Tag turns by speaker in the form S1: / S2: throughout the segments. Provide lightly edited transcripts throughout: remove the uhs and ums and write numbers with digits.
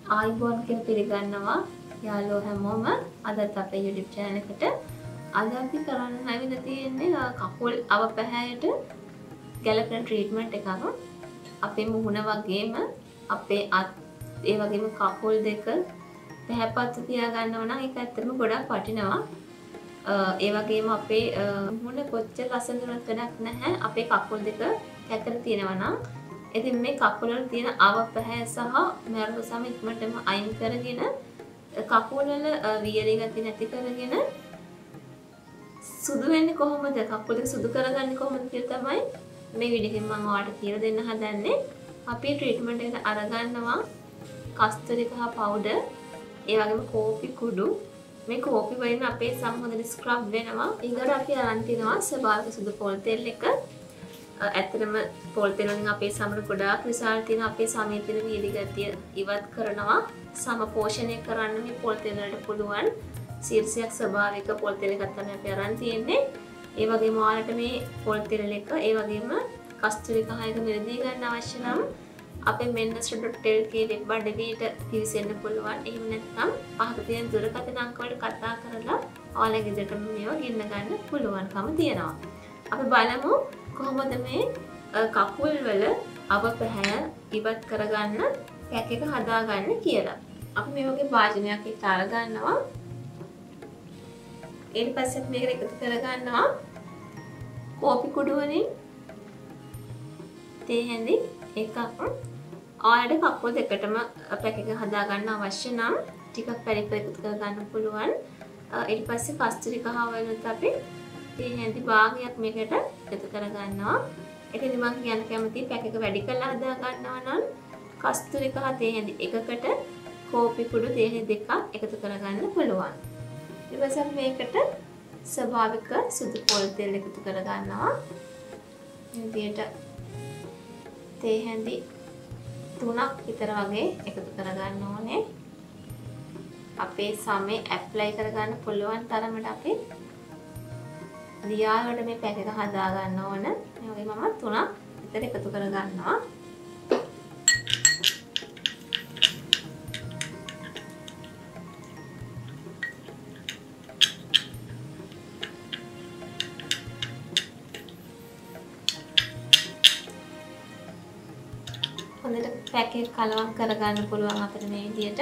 S1: ආයිබෝන් කියලා පිළිගන්නවා යාළුවෝ හැමෝම අදත් අපේ YouTube channel එකට අද අපි කරන්න හැවිලා තියෙන්නේ කකුල් අව පැහැයට ගැලපෙන ට්‍රීට්මන්ට් එකක්. අපේ මුහුණ වගේම අපේ අත් ඒ වගේම කකුල් දෙක පැහැපත්ව තියාගන්නවා නම් ඒක ඇත්තටම ගොඩක් වටිනවා. ඒ වගේම අපේ මුහුණ කොච්චර ලස්සනට වැඩක් නැහැ අපේ කකුල් දෙක කැතර තියෙනවා නම් ඉතින් මේ කකුල වල තියෙන අව පැහැ සහ මැරුණු සම ඉක්මනටම අයින් කරගෙන කකුල වල වියලි ගති නැති කරගෙන සුදු වෙන්නේ කොහොමද කකුල දෙක සුදු කරගන්නේ කොහොමද කියලා තමයි මේ වීඩියෝ එකෙන් මම ඔයාලට කියලා දෙන්න හදන්නේ. අපි ට්‍රීට්මන්ට් එකට අරගන්නවා කස්තුරික පවුඩර් ඒ වගේම කෝපි කුඩු. මේ කෝපි වලින් අපේ සම හොඳට ස්ක්‍රබ් වෙනවා. ඊළඟට අපි අරන් තිනවා ස්වභාවික සුදු පොල් තෙල් එක. ඇත්තටම පොල් තෙල් වලින් අපේ සමට ගොඩාක් විශාල තියෙන අපේ සමේ තියෙන වියලි ගතිය ඉවත් කරනවා. සම පෝෂණය කරන්න මේ පොල් තෙල් වලට පුළුවන්. ශීර්ෂයක් ස්වභාවික පොල් තෙල් එකක් තමයි අපි අරන් තියෙන්නේ. ඒ වගේම ඔයාලට මේ පොල් තෙල් එක ඒ වගේම කස්තුරික හයක මිලදී ගන්න අවශ්‍ය නම් අපේ menstrual.lk වෙබ් අඩවියට පිවිසෙන්න පුළුවන්. එහෙම නැත්නම් පහත තියෙන දුරකථන අංක වලට කතා කරලා ඔයාලගේ ගෙදරටම මේවා ගෙන්න ගන්න පුළුවන්කම තියෙනවා. අපි බලමු කොහොමද මේ කකුල් වල අව පැහැ ඉවත් කරගන්න පැක් එක හදාගන්න කියලා. අපි මේ වගේ භාජනයක් එක්ක අරගන්නවා. ඊට පස්සේ මේකට එකතු කරගන්නවා කෝපි කුඩු වලින් තේ හැඳි එකක්. ඔයාලට කකුල් දෙකටම පැක් එක හදාගන්න අවශ්‍ය නම් ටිකක් පරිප්පු එකතු කරගන්න පුළුවන්. ඊට පස්සේ කස්තුරි කහ වලත් අපි තේ හැඳි භාගයක් මේකට එකතු කරගන්නවා. ඒකෙදි මම කියන්න කැමති පැක් එක වැඩි කරලා හදා ගන්නවා නම් කස්තුරි කහ තේ හැඳි එකකට කෝපි කුඩු තේ හැඳි දෙකක් එකතු කරගන්න පුළුවන්. ඊට පස්සේ මේකට ස්වභාවික සුදු පොල් තෙල් එකතු කරගන්නවා. මේ විදිහට තේ හැඳි 3ක් විතර වගේ එකතු කරගන්න ඕනේ. අපේ සමේ ඇප්ලයි කරගන්න පුළුවන් තරමට අපි ලියාවට මේ පැක් එක හදා ගන්න ඕන. මේ වගේ මම 3ක් විතර එකතු කරගන්නවා. හොඳට පැක් එක කලවම් කරගන්න පුළුවන් අපිට මේ විදිහට.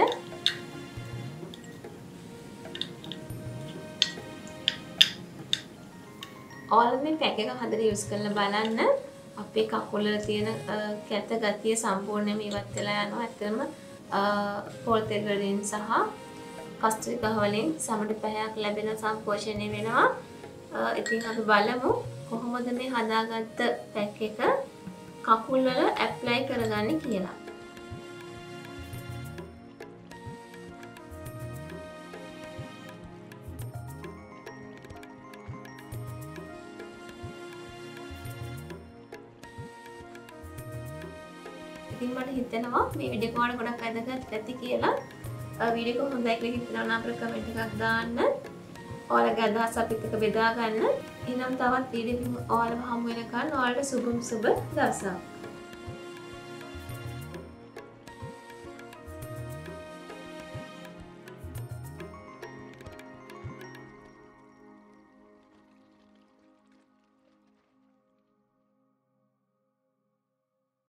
S1: ඔයාලා මේ පැක් එක හදලා යූස් කරලා බලන්න අපේ කකුල වල තියෙන කැත ගතිය සම්පූර්ණයෙන්ම ඉවත් වෙලා යනවා. ඇත්තටම පොල් තෙල් වලින් සහ කස්තුරි කහ වලින් සමට පැහැයක් ලැබෙන සම්පෝෂණය වෙනවා. ඉතින් අපි බලමු කොහොමද මේ හදාගත්ත පැක් එක කකුල් වල ඇප්ලයි කරගන්නේ කියලා. ඉතින් මට හිතෙනවා මේ වීඩියෝ එක ඔයාලට ගොඩක් වැදගත් ඇති කියලා. වීඩියෝ එක හොඳයි කියලා හිතනවා නම් අපිට කමෙන්ට් එකක් දාන්න. ඔයාලගේ අදහස් අපිත් එක්ක බෙදා ගන්න. එහෙනම් තවත් වීඩියෝ එකකින් ඔයාලව හමු වෙනකන් ඔයාලට සුබ දවසක්.